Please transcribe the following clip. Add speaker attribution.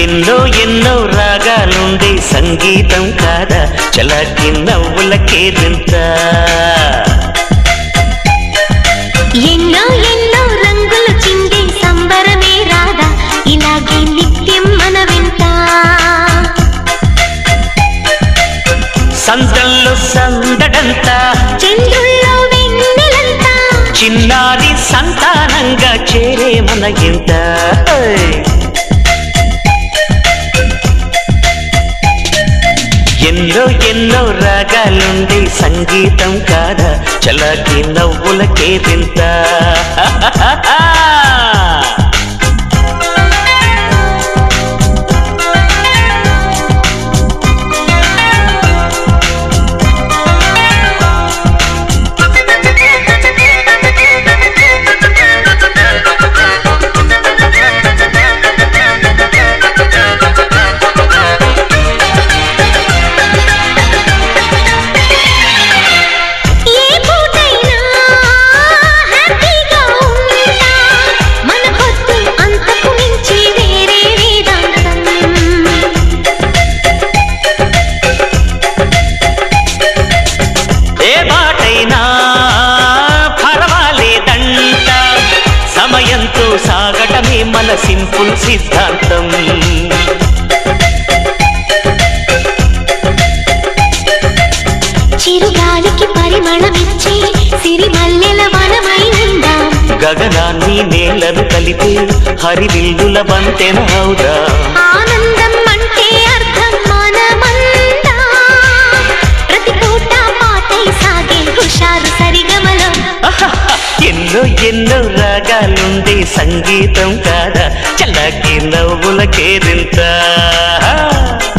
Speaker 1: ఎన్నో ఎన్నో రాగాలుండే సంగీతం కాదా చలాకి నవ్వులకేదింత
Speaker 2: ఎన్నో ఎన్నో రంగులు చిందే సంబరమే రాదా ఇలాగే నిత్యం మన వెంట
Speaker 1: సందల్లో సందడంతా
Speaker 2: చంద్రుల్లో వెన్నెలంతా
Speaker 1: చిన్నారి సంతానంగా చేరే మన ఇంట ఎన్నో ఎన్నో రాగాలుండే సంగీతం కాదా చలాకి నవ్వులకేదింత సమయంతో సాగటమే మన సింపుల్ సిద్ధాంతం
Speaker 2: చిరుగాలికి పరిమళమిచ్చే సిరిమల్లెల వనమైనందా
Speaker 1: గగనాన్ని నేలను కలిపే హరివిల్లుల బంతెన అవుదా
Speaker 2: ఆనందం అంటే అర్థం మనమందా ప్రతి పూట పాటై సాగే హుషారు సరిగమలో
Speaker 1: ఎన్నో ఎన్నో రాగాలుండే సంగీతం కాదా చలాకి నవ్వులకేదింత